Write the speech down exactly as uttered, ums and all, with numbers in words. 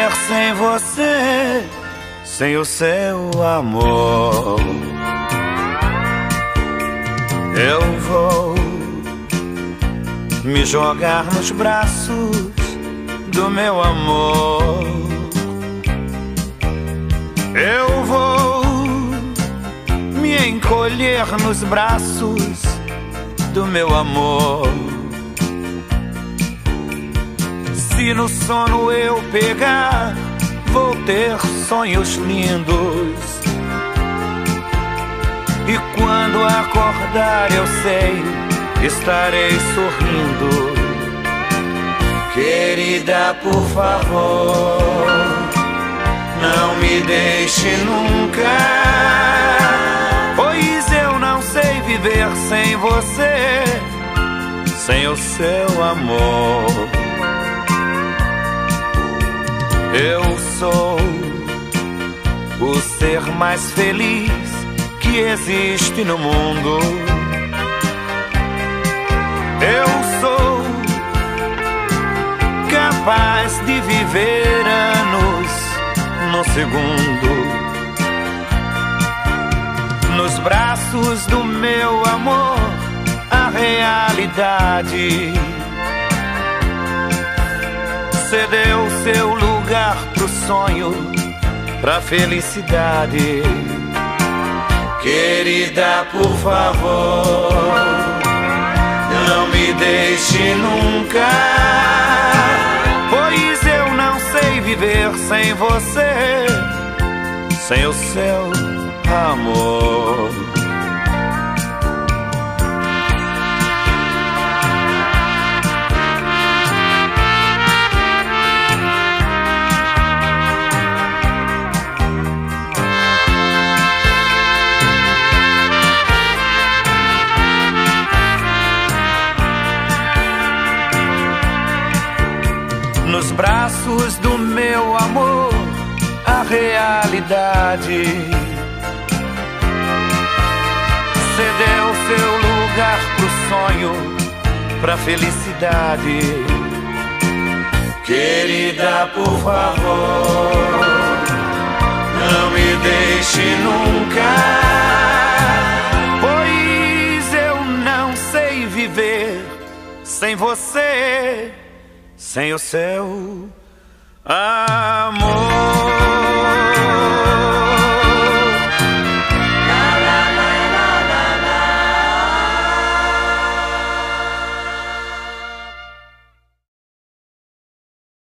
viver sem você, sem o seu amor. Eu vou me jogar nos braços do meu amor. Eu vou me encolher nos braços do meu amor. Se no sono eu pegar, vou ter sonhos lindos. E quando acordar eu sei, estarei sorrindo. Querida, por favor, não me deixe nunca, pois eu não sei viver sem você, sem o seu amor. Eu sou o ser mais feliz que existe no mundo. Eu sou capaz de viver anos no segundo. Nos braços do meu amor, a realidade cedeu seu lugar pro sonho, pra felicidade. Querida, por favor, não me deixe nunca, pois eu não sei viver sem você, sem o seu amor. Nos braços do meu amor, a realidade cedeu seu lugar pro sonho, pra felicidade. Querida, por favor, não me deixe nunca, pois eu não sei viver sem você, sem o seu amor.